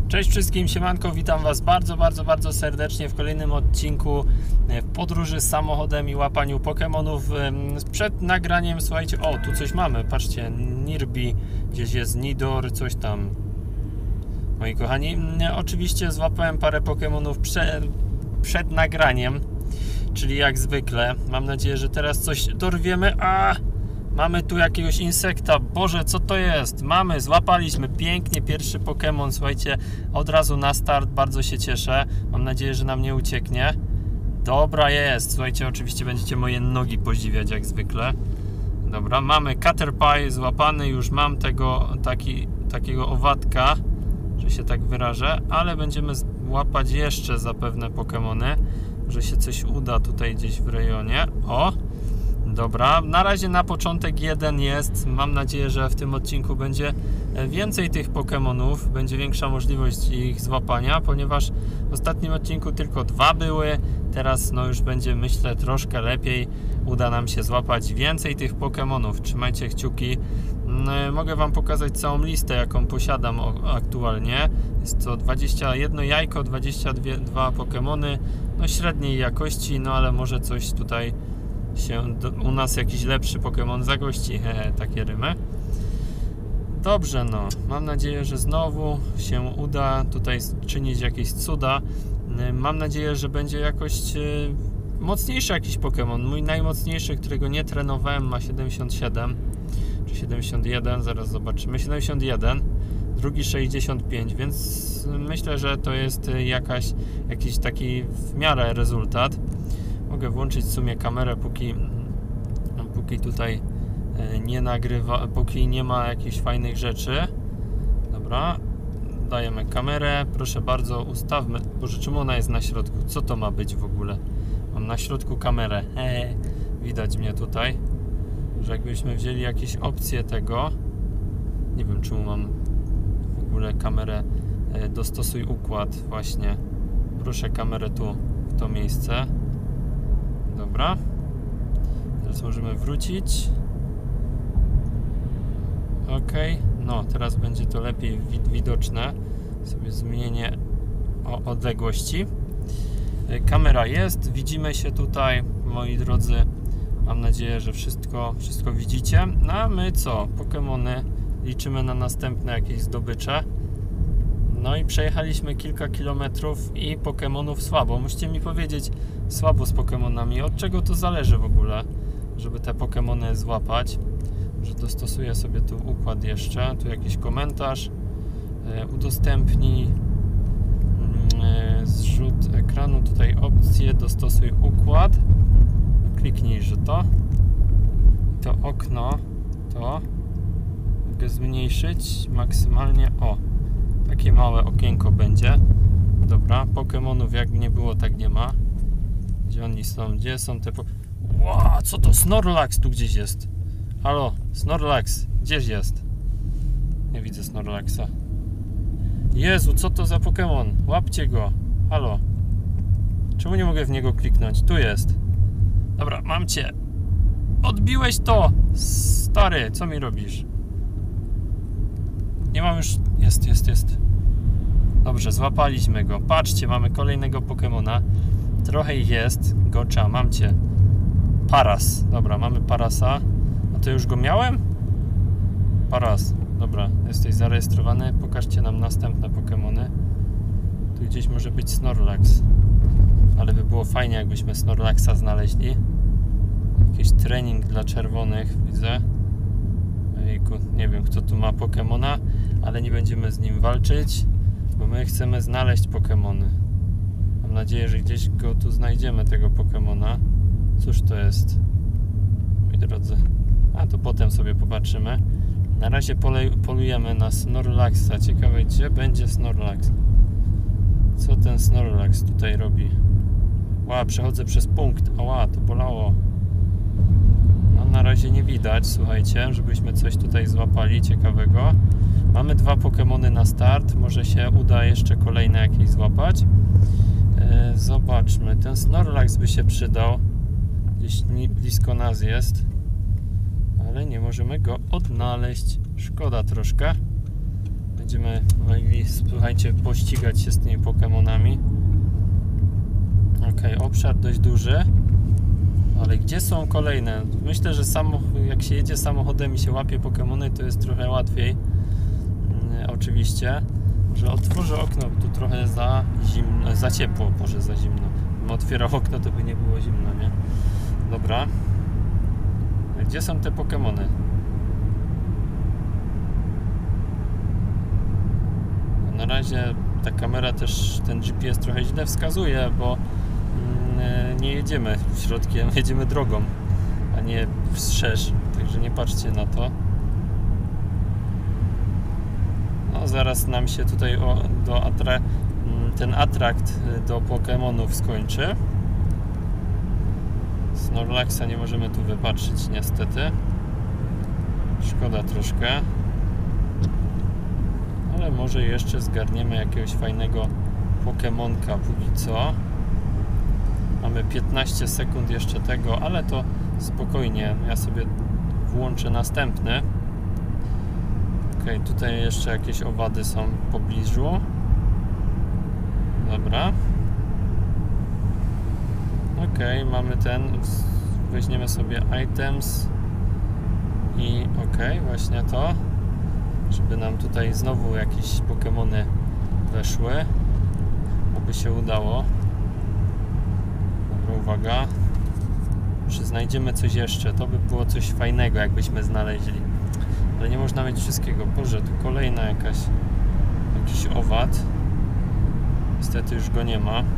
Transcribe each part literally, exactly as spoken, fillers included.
Cześć wszystkim, siemanko, witam Was bardzo, bardzo, bardzo serdecznie w kolejnym odcinku w podróży samochodem i łapaniu Pokemonów. Przed nagraniem, słuchajcie, o, tu coś mamy, patrzcie, Nirbi, gdzieś jest Nidor, coś tam. Moi kochani, oczywiście złapałem parę Pokemonów prze, przed nagraniem, czyli jak zwykle. Mam nadzieję, że teraz coś dorwiemy. A mamy tu jakiegoś insekta. Boże, co to jest? Mamy, złapaliśmy pięknie pierwszy Pokemon. Słuchajcie, od razu na start, bardzo się cieszę. Mam nadzieję, że nam nie ucieknie. Dobra jest. Słuchajcie, oczywiście będziecie moje nogi podziwiać jak zwykle. Dobra, mamy Caterpie złapany. Już mam tego, taki, takiego owadka, że się tak wyrażę, ale będziemy łapać jeszcze zapewne Pokemony, że się coś uda tutaj gdzieś w rejonie. O! Dobra, na razie na początek jeden jest. Mam nadzieję, że w tym odcinku będzie więcej tych Pokemonów, będzie większa możliwość ich złapania, ponieważ w ostatnim odcinku tylko dwa były. Teraz no już będzie, myślę, troszkę lepiej. Uda nam się złapać więcej tych Pokemonów. Trzymajcie kciuki. Mogę Wam pokazać całą listę, jaką posiadam aktualnie. Jest to dwadzieścia jedno jajko, dwadzieścia dwa Pokemony, no średniej jakości, no ale może coś tutaj się do, u nas jakiś lepszy Pokemon zagości. He, takie rymy. Dobrze, no. Mam nadzieję, że znowu się uda tutaj czynić jakieś cuda. Mam nadzieję, że będzie jakoś yy, mocniejszy jakiś Pokemon. Mój najmocniejszy, którego nie trenowałem, ma siedemdziesiąt siedem czy siedemdziesiąt jeden, zaraz zobaczymy. siedemdziesiąt jeden, drugi sześćdziesiąt pięć, więc myślę, że to jest jakaś, jakiś taki w miarę rezultat. Mogę włączyć w sumie kamerę, póki, póki tutaj nie nagrywa, póki nie ma jakichś fajnych rzeczy. Dobra, dajemy kamerę, proszę bardzo, ustawmy. Boże, czemu ona jest na środku? Co to ma być w ogóle? Mam na środku kamerę. Eee, widać mnie tutaj, że jakbyśmy wzięli jakieś opcje tego, nie wiem czemu mam w ogóle kamerę, e, dostosuj układ, właśnie. Proszę kamerę tu, w to miejsce. Dobra, teraz możemy wrócić. Ok, no teraz będzie to lepiej widoczne. Sobie zmienię o odległości. Kamera jest, widzimy się tutaj, moi drodzy. Mam nadzieję, że wszystko, wszystko widzicie. No a my co? Pokemony, liczymy na następne jakieś zdobycze. No i przejechaliśmy kilka kilometrów i Pokemonów słabo. Musicie mi powiedzieć, słabo z Pokemonami. Od czego to zależy w ogóle, żeby te Pokemony złapać? Że dostosuję sobie tu układ jeszcze. Tu jakiś komentarz. E, udostępnij e, zrzut ekranu. Tutaj opcje, dostosuj układ. Kliknij, że to. I to okno, to mogę zmniejszyć maksymalnie. O! Takie małe okienko będzie. Dobra, Pokemonów jak nie było, tak nie ma. Gdzie oni są? Gdzie są te po... Ła, co to? Snorlax tu gdzieś jest. Halo, Snorlax, gdzieś jest? Nie widzę Snorlaxa. Jezu, co to za Pokemon? Łapcie go. Halo. Czemu nie mogę w niego kliknąć? Tu jest. Dobra, mam cię. Odbiłeś to! Stary, co mi robisz? Nie mam już... Jest, jest, jest. Dobrze, złapaliśmy go. Patrzcie, mamy kolejnego Pokemona. Trochę ich jest. Gocza, mam cię. Paras. Dobra, mamy Parasa. A to już go miałem? Paras. Dobra, jesteś zarejestrowany. Pokażcie nam następne Pokemony. Tu gdzieś może być Snorlax. Ale by było fajnie, jakbyśmy Snorlaxa znaleźli. Jakiś trening dla czerwonych, widzę. Ejku, nie wiem, kto tu ma Pokemona, ale nie będziemy z nim walczyć, bo my chcemy znaleźć Pokemony. Mam nadzieję, że gdzieś go tu znajdziemy, tego Pokemona. Cóż to jest? Moi drodzy. A to potem sobie popatrzymy. Na razie pole polujemy na Snorlaxa. Ciekawe, gdzie będzie Snorlax. Co ten Snorlax tutaj robi? Ła, przechodzę przez punkt. Ała, to bolało. No, na razie nie widać, słuchajcie, żebyśmy coś tutaj złapali ciekawego. Mamy dwa Pokemony na start. Może się uda jeszcze kolejne jakieś złapać. E, zobaczmy. Ten Snorlax by się przydał. Gdzieś blisko nas jest. Ale nie możemy go odnaleźć. Szkoda troszkę. Będziemy mogli, słuchajcie, pościgać się z tymi Pokemonami. Ok, obszar dość duży. Ale gdzie są kolejne? Myślę, że samo, jak się jedzie samochodem i się łapie Pokemony, to jest trochę łatwiej. Hmm, oczywiście. Może otworzę okno, tu trochę za zimno, za ciepło, może za zimno. Gdybym otwierał okno, to by nie było zimno, nie? Dobra. Gdzie są te Pokemony? No, na razie ta kamera też, ten G P S trochę źle wskazuje, bo mm, nie jedziemy środkiem, jedziemy drogą, a nie wszerz, także nie patrzcie na to. No, zaraz nam się tutaj o, do atra ten atrakt do Pokemonów skończy. Snorlaxa nie możemy tu wypatrzyć niestety. Szkoda troszkę. Ale może jeszcze zgarniemy jakiegoś fajnego Pokemonka póki co. Mamy piętnaście sekund jeszcze tego, ale to spokojnie. Ja sobie włączę następny. Ok, tutaj jeszcze jakieś owady są w pobliżu. Dobra. Ok, mamy ten. Weźmiemy sobie items. I ok, właśnie to. Żeby nam tutaj znowu jakieś Pokemony weszły. Oby się udało. Dobra, uwaga. Czy znajdziemy coś jeszcze? To by było coś fajnego, jakbyśmy znaleźli. Ale nie można mieć wszystkiego. Boże, tu kolejna jakaś jakiś owad. Niestety już go nie ma.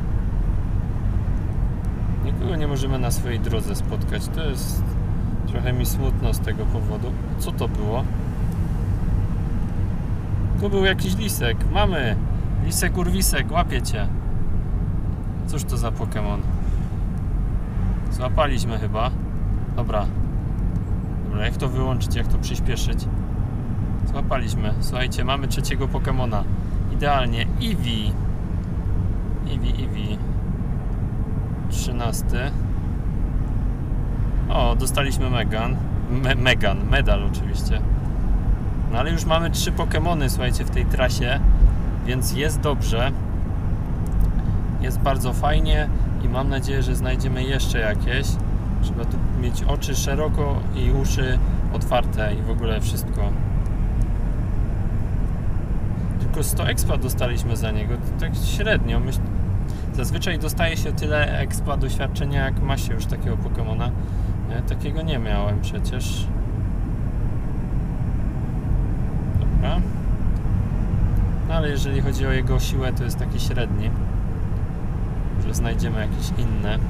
Nikogo nie możemy na swojej drodze spotkać. To jest trochę mi smutno z tego powodu. Co to było? Tu był jakiś lisek. Mamy! Lisek urwisek, łapiecie. Cóż to za Pokemon? Złapaliśmy chyba. Dobra. Dobra, jak to wyłączyć, jak to przyspieszyć? Złapaliśmy. Słuchajcie, mamy trzeciego Pokemona. Idealnie. Eevee. Eevee, Eevee. trzynasty. O, dostaliśmy Megan. Me Megan, medal oczywiście. No ale już mamy trzy Pokemony, słuchajcie, w tej trasie, więc jest dobrze. Jest bardzo fajnie i mam nadzieję, że znajdziemy jeszcze jakieś. Trzeba tu mieć oczy szeroko i uszy otwarte i w ogóle wszystko. Tylko sto expa dostaliśmy za niego, to tak średnio. Myśl... Zazwyczaj dostaje się tyle expa doświadczenia, jak ma się już takiego Pokemona. Ja takiego nie miałem przecież. Dobra. No ale jeżeli chodzi o jego siłę, to jest taki średni. Może znajdziemy jakieś inne.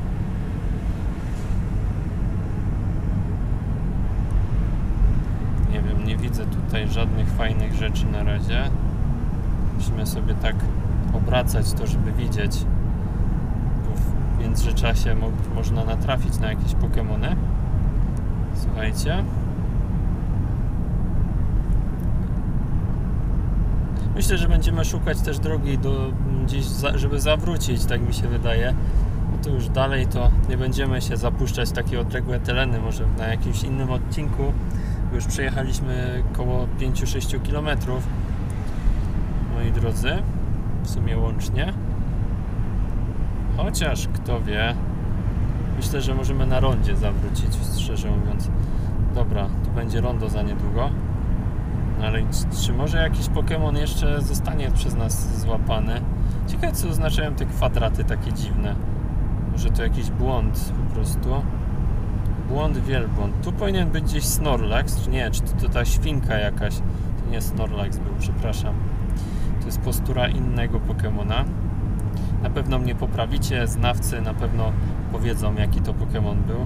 Nie wiem, nie widzę tutaj żadnych fajnych rzeczy na razie. Musimy sobie tak obracać to, żeby widzieć. Bo w międzyczasie mo można natrafić na jakieś Pokemony. Słuchajcie. Myślę, że będziemy szukać też drogi do gdzieś, za, żeby zawrócić, tak mi się wydaje. No to już dalej to nie będziemy się zapuszczać w takie odległe tereny, może na jakimś innym odcinku. Już przejechaliśmy około pięć do sześciu kilometrów, moi drodzy, w sumie łącznie. Chociaż, kto wie, myślę, że możemy na rondzie zawrócić, szczerze mówiąc. Dobra, tu będzie rondo za niedługo. Ale czy może jakiś Pokemon jeszcze zostanie przez nas złapany? Ciekawe, co oznaczają te kwadraty takie dziwne. Może to jakiś błąd po prostu. Błąd, wielbłąd. Tu powinien być gdzieś Snorlax. Czy nie, czy to, to ta świnka jakaś. To nie Snorlax był, przepraszam. To jest postura innego Pokemona. Na pewno mnie poprawicie, znawcy na pewno powiedzą, jaki to Pokemon był.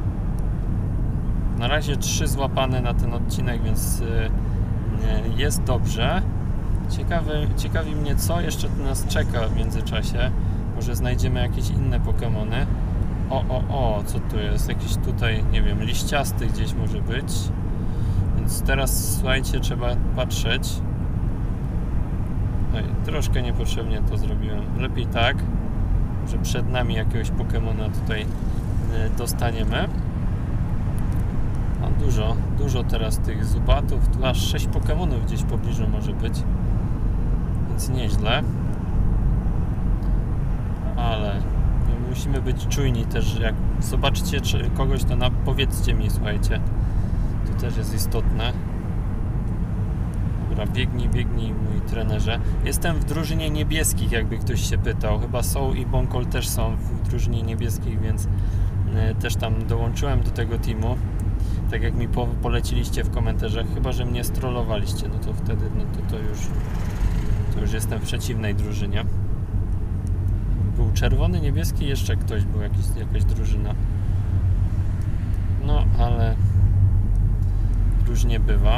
Na razie trzy złapane na ten odcinek, więc jest dobrze. Ciekawy, ciekawi mnie, co jeszcze tu nas czeka w międzyczasie. Może znajdziemy jakieś inne Pokemony. O, o, o, co tu jest? Jakiś tutaj, nie wiem, liściasty gdzieś może być. Więc teraz, słuchajcie, trzeba patrzeć. Oj, troszkę niepotrzebnie to zrobiłem. Lepiej tak, że przed nami jakiegoś Pokemona tutaj dostaniemy. A dużo, dużo teraz tych zubatów. Tu aż sześć Pokemonów gdzieś w pobliżu może być. Więc nieźle. Ale musimy być czujni też. Jak zobaczycie czy kogoś, to na, powiedzcie mi, słuchajcie. To też jest istotne. Dobra, biegnij, biegnij, mój trenerze. Jestem w drużynie niebieskich, jakby ktoś się pytał. Chyba Soul i Bonkol też są w drużynie niebieskich, więc też tam dołączyłem do tego teamu. Tak jak mi po, poleciliście w komentarzach. Chyba że mnie strollowaliście, no to wtedy no to, to już to już jestem w przeciwnej drużynie. Był czerwony, niebieski, jeszcze ktoś był, jakiś, jakaś drużyna. No, ale różnie bywa.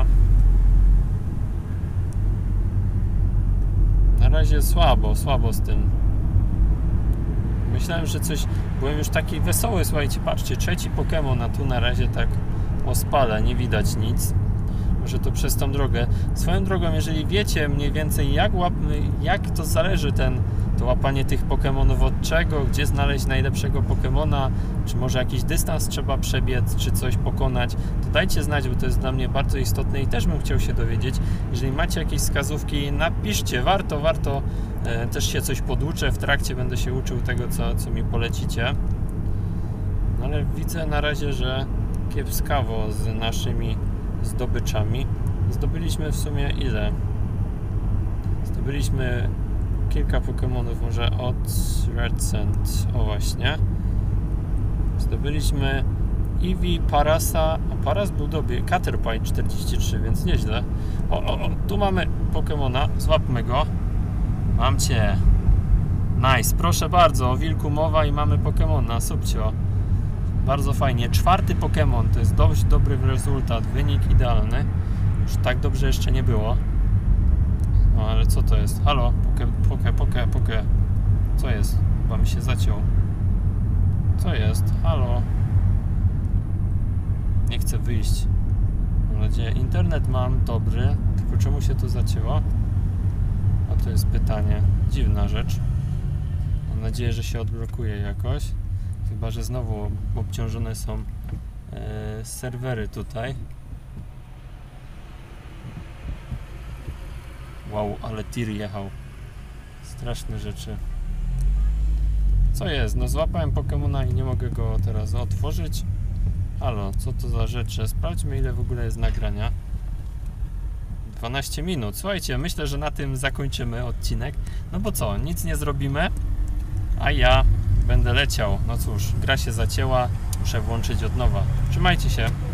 Na razie słabo, słabo z tym. Myślałem, że coś... Byłem już taki wesoły, słuchajcie, patrzcie, trzeci Pokémon, a tu na razie tak ospala, nie widać nic. Może to przez tą drogę. Swoją drogą, jeżeli wiecie mniej więcej jak, łap... jak to zależy ten, to łapanie tych Pokémonów od czego, gdzie znaleźć najlepszego Pokémona, czy może jakiś dystans trzeba przebiec, czy coś pokonać, to dajcie znać, bo to jest dla mnie bardzo istotne i też bym chciał się dowiedzieć. Jeżeli macie jakieś wskazówki, napiszcie, warto, warto, e, też się coś poduczę, w trakcie będę się uczył tego, co, co mi polecicie. No ale widzę na razie, że kiepskawo z naszymi zdobyczami. Zdobyliśmy w sumie ile? Zdobyliśmy kilka Pokemonów, może od Red Sand. O właśnie. Zdobyliśmy Eevee, Parasa. A Paras był dobry. Caterpie czterdzieści trzy, więc nieźle. O, o, o, tu mamy Pokemona. Złapmy go. Mam cię. Nice. Proszę bardzo. O wilku mowa i mamy Pokemona. Subcio. Bardzo fajnie. Czwarty Pokemon. To jest dość dobry rezultat. Wynik idealny. Już tak dobrze jeszcze nie było. No ale co to jest? Halo? Poke, poke, poke, poke. Co jest? Chyba mi się zaciął. Co jest? Halo? Nie chcę wyjść. Mam nadzieję, internet mam dobry. Tylko czemu się to zacięło? A to jest pytanie. Dziwna rzecz. Mam nadzieję, że się odblokuje jakoś. Chyba że znowu obciążone są e, serwery tutaj. Wow, ale tir jechał. Straszne rzeczy. Co jest? No złapałem Pokemona i nie mogę go teraz otworzyć. Halo, co to za rzeczy? Sprawdźmy, ile w ogóle jest nagrania. dwanaście minut. Słuchajcie, myślę, że na tym zakończymy odcinek. No bo co? Nic nie zrobimy, a ja będę leciał. No cóż, gra się zacięła. Muszę włączyć od nowa. Trzymajcie się.